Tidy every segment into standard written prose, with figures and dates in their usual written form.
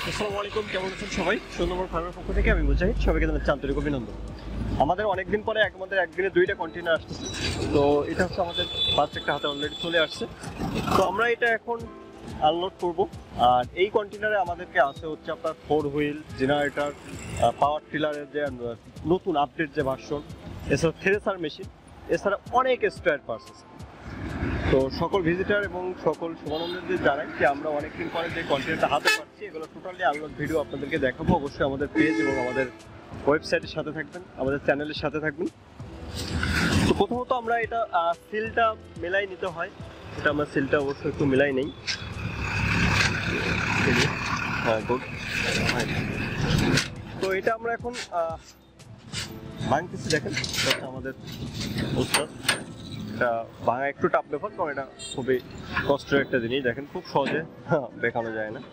আসসালামু আলাইকুম, কেমন আছেন সবাই? সুন্দরবন ফার্মের পক্ষ থেকে আমি মুজাহিদ, সবাইকে জানাচ্ছি আন্তরিক অভিনন্দন। আমাদের অনেকদিন পরে আমাদের একদিনে 2টা কন্টেইনার আসতেছে। তো এটা হচ্ছে আমাদের ফার্স্ট একটা হাতে অলরেডি চলে আসছে। তো আমরা এটা এখন আনলোড করব। আর এই কন্টেইনারে আমাদেরকে আছে হচ্ছে আপনার 4 হুইল জেনারেটর, পাওয়ার টিলারের যে নতুন আপডেট যে ভার্সন, এছাড়া থ্রেসার মেশিন, এছাড়া অনেক স্পেয়ার পার্টস আছে। তো সকল ভিজিটার এবং সকল শুভানন্দদের জানাই যে আমরা অনেকদিন পরে যে কন্টেন্টটা হাতে পাচ্ছি, এগুলো টোটালি আনলক ভিডিও আপনাদেরকে দেখাবো। অবশ্যই আমাদের পেজ এবং আমাদের ওয়েবসাইটের সাথে থাকবেন, আমাদের চ্যানেলের সাথে থাকবেন। তো প্রথমত আমরা এটা সিলটা মেলাই নিতে হয়। এটা আমরা সিলটা অবশ্যই একটু মেলাই নেই। হ্যাঁ, গুড। তো এটা আমরা এখন ভাঙতেছি। দেখেন আমাদের উস্তাদ, এটা ভাঙা একটু টাফ ব্যাপার, কারণ এটা খুবই কষ্টের একটা জিনিস। দেখেন খুব সহজে দেখানো যায় না।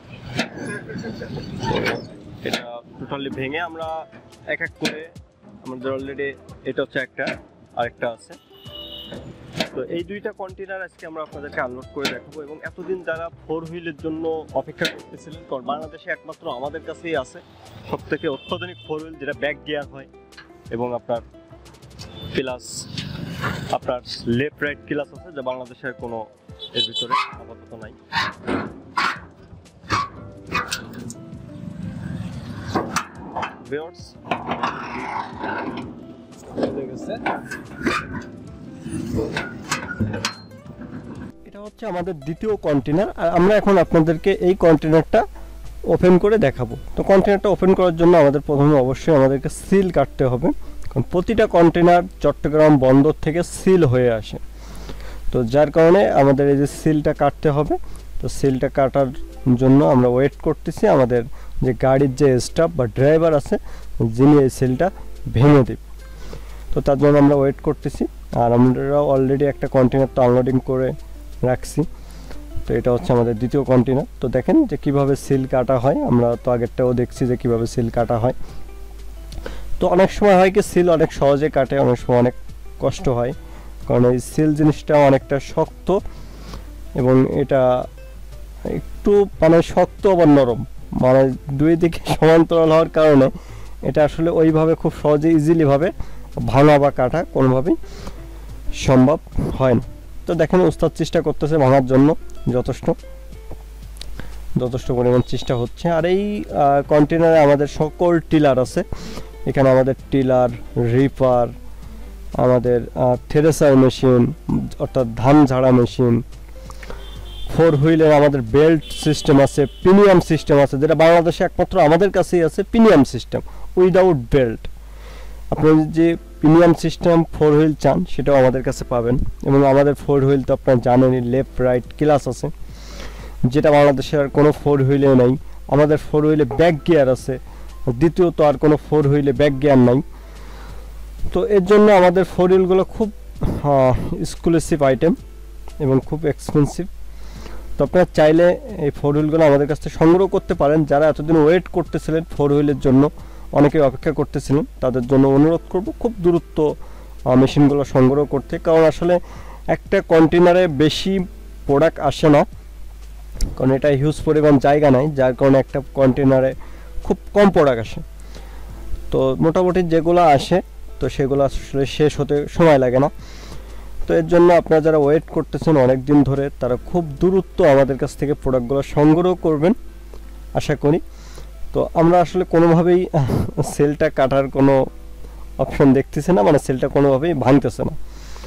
এটা টোটালি ভেঙে আমরা এক এক করে আমাদের অলরেডি এটা হচ্ছে একটা, আরেকটা আছে। তো এই 2টা কন্টেইনার আজকে আমরা আপনাদেরকে আনলোড করে দেখাবো। এবং এতদিন যারা 4 হুইলের জন্য অপেক্ষা করতেছিলেন, কারণ বাংলাদেশে একমাত্র আমাদের কাছেই আছে সব থেকে অত্যাধুনিক 4 হুইল, যেটা ব্যাক গিয়ার হয় এবং আপনার প্লাস আপনার লেফট রাইট ক্লাস আছে, যা বাংলাদেশের কোনো এর ভিতরে আপাতত নাই। এটা হচ্ছে আমাদের দ্বিতীয় কন্টেইনার, আর আমরা এখন আপনাদেরকে এই কন্টেইনারটা ওপেন করে দেখাবো। তো কন্টেইনারটা ওপেন করার জন্য আমাদের প্রথমে অবশ্যই আমাদেরকে সিল কাটতে হবে, কারণ প্রতিটা কন্টেইনার চট্টগ্রাম বন্দর থেকে সিল হয়ে আসে। তো যার কারণে আমাদের এই যে সিলটা কাটতে হবে। তো সিলটা কাটার জন্য আমরা ওয়েট করতেছি আমাদের যে গাড়ির যে স্টাফ বা ড্রাইভার আছে, যিনি এই সিলটা ভেঙে দেবে। তো তার জন্য আমরা ওয়েট করতেছি। আর আমরা অলরেডি একটা কন্টেইনার তো আনলোডিং করে রাখছি। তো এটা হচ্ছে আমাদের দ্বিতীয় কন্টেইনার। তো দেখেন যে কীভাবে সিল কাটা হয়, আমরা তো আগেরটাও দেখছি যে কীভাবে সিল কাটা হয়। তো অনেক সময় হয় কি সিল অনেক সহজে কাটে, অনেক সময় অনেক কষ্ট হয়, কারণ এই সিল জিনিসটা অনেকটা শক্ত এবং এটা একটু মানে শক্ত আবার নরম, মানে দুই দিকে সমান্তরাল হওয়ার কারণে এটা আসলে ওইভাবে খুব সহজে ইজিলিভাবে ভাঙা বা কাটা কোনোভাবেই সম্ভব হয় না। তো দেখেন উস্তাদ চেষ্টা করতেছে ভাঙার জন্য, যথেষ্ট পরিমাণ চেষ্টা হচ্ছে। আর এই কন্টেইনারে আমাদের সকল টিলার আছে। এখানে আমাদের টিলার, রিপার, আমাদের থ্রেসার মেশিন অর্থাৎ ধান ঝাড়া মেশিন, 4 হুইলের আমাদের বেল্ট সিস্টেম আছে, প্রিমিয়াম সিস্টেম আছে, যেটা বাংলাদেশে একমাত্র আমাদের কাছেই আছে, প্রিমিয়াম সিস্টেম উইদাউট বেল্ট। আপনি যে প্রিমিয়াম সিস্টেম 4 হুইল চান সেটাও আমাদের কাছে পাবেন। এবং আমাদের 4 হুইল তো আপনার জানেনই, লেফট রাইট ক্লাস আছে, যেটা বাংলাদেশের আর কোনো 4 হুইলে নেই। আমাদের 4 হুইলে ব্যাক গিয়ার আছে, দ্বিতীয়ত আর কোনো 4 হুইলে ব্যাক গিয়ার নাই। তো এর জন্য আমাদের 4 হুইলগুলো খুব এক্সক্লুসিভ আইটেম এবং খুব এক্সপেন্সিভ। তো আপনারা চাইলে এই 4 হুইলগুলো আমাদের কাছ থেকে সংগ্রহ করতে পারেন। যারা এতদিন ওয়েট করতেছিলেন 4 হুইলের জন্য, অনেকে অপেক্ষা করতেছিলেন, তাদের জন্য অনুরোধ করব খুব দ্রুত মেশিনগুলো সংগ্রহ করতে। কারণ আসলে একটা কন্টেইনারে বেশি প্রোডাক্ট আসে না, কারণ এটা হিউজ পরিমাণ জায়গা নাই, যার কারণে একটা কন্টেইনারে খুব কম প্রোডাক্ট আসে। তো মোটামুটি যেগুলো আসে তো সেগুলো আসলে শেষ হতে সময় লাগে না। তো এর জন্য আপনারা যারা ওয়েট করতেছেন অনেক দিন ধরে, তারা খুব দ্রুত আমাদের কাছ থেকে প্রোডাক্টগুলো সংগ্রহ করবেন আশা করি। তো আমরা আসলে কোনোভাবেই সেলটা কাটার কোনো অপশন দেখতেছি না, মানে সেলটা কোনোভাবেই ভাঙতেছে না।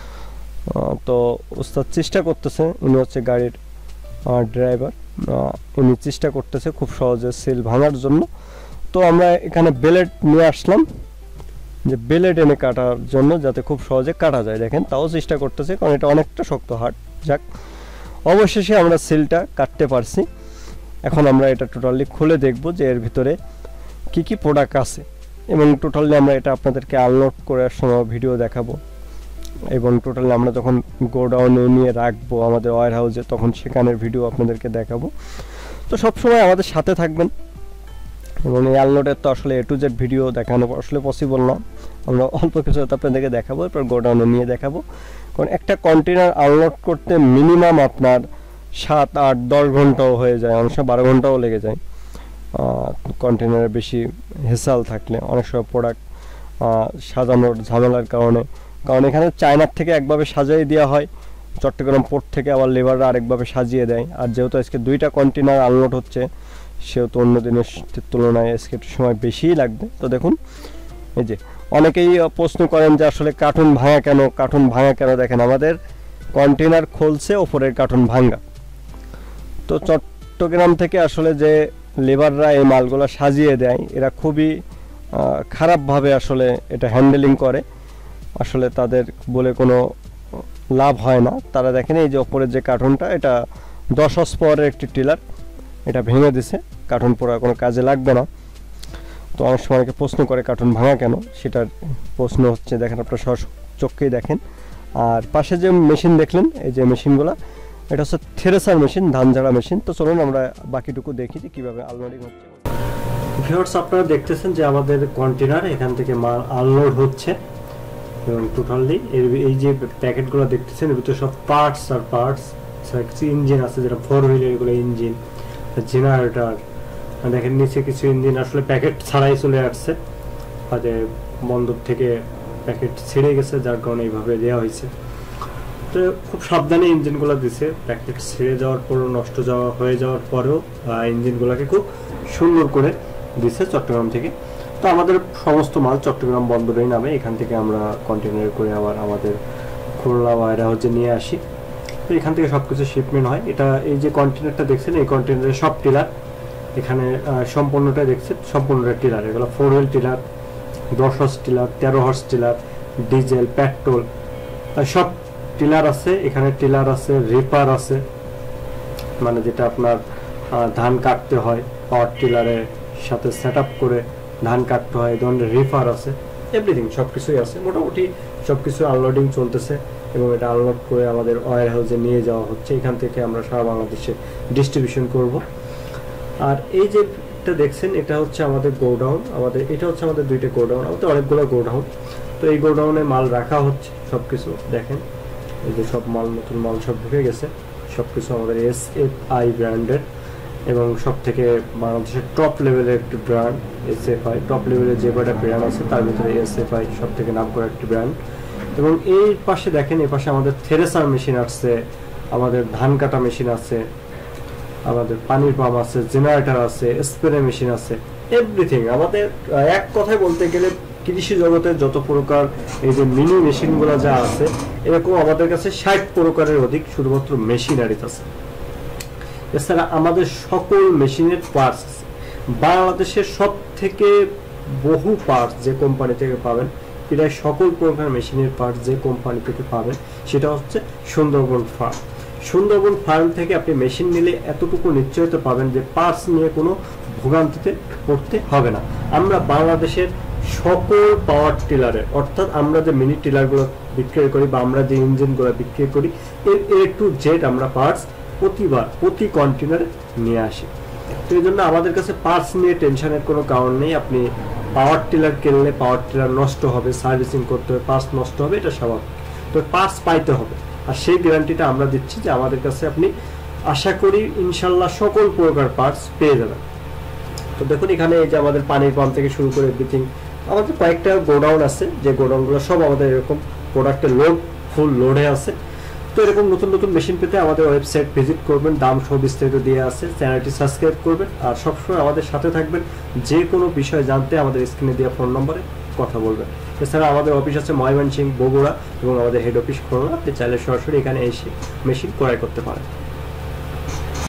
তো উস্তাদ চেষ্টা করতেছে, উনি হচ্ছে গাড়ির ড্রাইভার, উনি চেষ্টা করতেছে খুব সহজে সেল ভাঙার জন্য। তো আমরা এখানে বেলেট নিয়ে আসলাম, যে বেলেট এনে কাটার জন্য, যাতে খুব সহজে কাটা যায়। দেখেন তাও চেষ্টা করতেছে, কারণ এটা অনেকটা শক্ত হার্ড। যাক, অবশেষে আমরা সেলটা কাটতে পারছি। এখন আমরা এটা টোটালি খুলে দেখব যে এর ভিতরে কি কি প্রোডাক্ট আছে, এবং টোটালি আমরা এটা আপনাদেরকে আনলোড করার সময় ভিডিও দেখাবো। এবং টোটালি আমরা যখন গোডাউনে নিয়ে রাখবো আমাদের ওয়্যার হাউসে, তখন সেখানের ভিডিও আপনাদেরকে দেখাবো। তো সবসময় আমাদের সাথে থাকবেন। এবং এই আনলোডের তো আসলে A to Z ভিডিও দেখানো আসলে পসিবল না, আমরা অল্প কিছু আপনাদেরকে দেখাবো, এরপর গোডাউনে নিয়ে দেখাবো। কারণ একটা কন্টেনার আনলোড করতে মিনিমাম আপনার 7, 8, 10 ঘন্টাও হয়ে যায়, অনেক সময় 12 ঘন্টাও লেগে যায়। কন্টেনারে বেশি হেসাল থাকলে অনেক সময় প্রোডাক্ট সাজানোর ঝামেলার কারণে, কারণ এখানে চায়নার থেকে একভাবে সাজিয়ে দেওয়া হয়, চট্টগ্রাম পোর্ট থেকে আবার লেবাররা আরেকভাবে সাজিয়ে দেয়। আর যেহেতু আজকে 2টা কন্টেনার আনলোড হচ্ছে, সেহেতু অন্য দিনের তুলনায় আজকে একটু সময় বেশিই লাগবে। তো দেখুন এই যে অনেকেই প্রশ্ন করেন যে আসলে কার্টুন ভাঙা কেন, কার্টুন ভাঙা কেন। দেখেন আমাদের কন্টেনার খুলছে, ওপরের কার্টুন ভাঙা। তো চট্টগ্রাম থেকে আসলে যে লেবাররা এই মালগুলো সাজিয়ে দেয়, এরা খুবই খারাপভাবে আসলে এটা হ্যান্ডেলিং করে, আসলে তাদের বলে কোনো লাভ হয় না। তারা দেখেন এই যে ওপরের যে কার্টুনটা, এটা 10 হর্স পাওয়ারের একটি টিলার, এটা ভেঙে দিছে, কার্টুন পোড়া কোনো কাজে লাগবে না। তো অনেক সময় অনেকে প্রশ্ন করে কার্টুন ভাঙা কেন, সেটার প্রশ্ন হচ্ছে দেখেন আপনার চোখকেই দেখেন। আর পাশে যে মেশিন দেখলেন, এই যে মেশিনগুলো, এটা হচ্ছে থ্রেসার মেশিন, ধান ঝাড়া মেশিন। তো চলুন আমরা বাকিটুকু দেখি যে কীভাবে আনলোডিং হচ্ছে। ভিউয়ার্স, আপনারা দেখতেছেন যে আমাদের কন্টেনার এখান থেকে মাল আনলোড হচ্ছে, এবং টোটালি এই যে প্যাকেটগুলো দেখতেছেন এর ভিতরে সব পার্টস আর পার্টস। কিছু ইঞ্জিন আছে, যেটা 4 হুইলের, এগুলো ইঞ্জিন, জেনারেটর। দেখেন নিচে কিছু ইঞ্জিন আসলে প্যাকেট ছাড়াই চলে আসছে, হয়তো বন্দর থেকে প্যাকেট ছিঁড়ে গেছে, যার কারণে এইভাবে দেওয়া হয়েছে। তো খুব সাবধানে ইঞ্জিনগুলো দিছে, প্যাকেট ছিঁড়ে যাওয়ার পরও, নষ্ট হয়ে যাওয়ার পরেও ইঞ্জিনগুলোকে খুব সুন্দর করে দিছে চট্টগ্রাম থেকে। তো আমাদের সমস্ত মাল চট্টগ্রাম বন্দরেই নামে, এখান থেকে আমরা কন্টেনার করে আবার আমাদের খুলনা ওয়াইরা হচ্ছে নিয়ে আসি। তো এখান থেকে সব কিছু শিপমেন্ট হয়। এটা এই যে কন্টেনারটা দেখছেন, এই কন্টেনারের সব টিলার এখানে সম্পূর্ণটা দেখছেন, সম্পূর্ণটা টিলার। এগুলো 4 wheel tiller, 10 horse tiller, 13 horse tiller, diesel, petrol, সব টিলার আছে এখানে। টিলার আছে, রিপার আছে, মানে যেটা আপনার ধান কাটতে হয়, পাওয়ার টিলারের সাথে সেট আপ করে ধান কাটতে হয়, এই ধরনের রিপার আছে, এভরিথিং সব কিছুই আছে। মোটামুটি সব কিছু আনলোডিং চলতেছে, এবং এটা আনলোড করে আমাদের ওয়্যার হাউসে নিয়ে যাওয়া হচ্ছে। এখান থেকে আমরা সারা বাংলাদেশে ডিস্ট্রিবিউশন করব। আর এই যেটা দেখছেন, এটা হচ্ছে আমাদের গোডাউন। এটা হচ্ছে আমাদের 2টা গোডাউন, আমাদের অনেকগুলো গোডাউন। তো এই গোডাউনে মাল রাখা হচ্ছে সব কিছু। দেখেন এই যে সব মাল, নতুন মাল সব ঢুকে গেছে, সব কিছু আমাদের SFI ব্র্যান্ডের, এবং সব থেকে বাংলাদেশের টপ লেভেলের একটি ব্র্যান্ড SFI। টপ লেভেলের যে কয়টা ব্র্যান্ড আছে তার ভিতরে SFI সব থেকে নাম করা একটি ব্র্যান্ড। এবং এই পাশে দেখেন, এই পাশে আমাদের থ্রেসার মেশিন আছে, আমাদের ধান কাটা মেশিন আছে, আমাদের পানির পাম্প আছে, জেনারেটর আছে, স্প্রে মেশিন আছে, এভরিথিং। আমাদের এক কথায় বলতে গেলে কৃষি জগতের যত প্রকার এই যে মিনি মেশিনগুলো যা আছে, এরকম আমাদের কাছে 60 প্রকারের অধিক শুধুমাত্র মেশিনারিজ আছে। এছাড়া আমাদের সকল মেশিনের পার্টস আছে। বাংলাদেশের সব থেকে বহু পার্টস যে কোম্পানি থেকে পাবেন, প্রায় সকল প্রকার মেশিনের পার্টস যে কোম্পানি থেকে পাবেন, সেটা হচ্ছে সুন্দরবন ফার্ম। সুন্দরবন ফার্ম থেকে আপনি মেশিন নিলে এতটুকু নিশ্চয়তা পাবেন যে পার্টস নিয়ে কোনো ভোগান্তিতে পড়তে হবে না। আমরা বাংলাদেশের সকল পাওয়ার টিলারের, অর্থাৎ আমরা যে মিনি টিলারগুলো বিক্রয় করি বা আমরা যে ইঞ্জিনগুলো বিক্রয় করি, এর A to Z আমরা পার্টস প্রতি কন্টেনারে নিয়ে আসি। তো এই জন্য আমাদের কাছে পার্টস নিয়ে টেনশনের কোনো কারণ নেই। আপনি পাওয়ার টিলার কিনলে পাওয়ার টিলার নষ্ট হবে, সার্ভিসিং করতে হবে, পার্টস নষ্ট হবে, এটা স্বাভাবিক। তো পার্টস পাইতে হবে, আর সেই গ্যারান্টিটা আমরা দিচ্ছি যে আমাদের কাছে আপনি আশা করি ইনশাল্লাহ সকল প্রকার পার্টস পেয়ে যাবেন। তো দেখুন এখানে এই যে আমাদের পানির পাম্প থেকে শুরু করে এভরিথিং, আমাদের কয়েকটা গোডাউন আছে, যে গোডাউনগুলো সব আমাদের এরকম প্রোডাক্টের ফুল লোডে আছে। তো এরকম নতুন নতুন মেশিন পেতে আমাদের ওয়েবসাইট ভিজিট করবেন, দাম সব বিস্তারিত দিয়ে আছে। চ্যানেলটি সাবস্ক্রাইব করবেন, আর সবসময় আমাদের সাথে থাকবেন। যে কোনো বিষয় জানতে আমাদের স্ক্রিনে দেওয়া ফোন নম্বরে কথা বলবেন। এছাড়া আমাদের অফিস আছে ময়মনসিংহ, বগুড়া, এবং আমাদের হেড অফিস খুলনা। আপনি চাইলে সরাসরি এখানে এসে মেশিন ক্রয় করতে পারেন।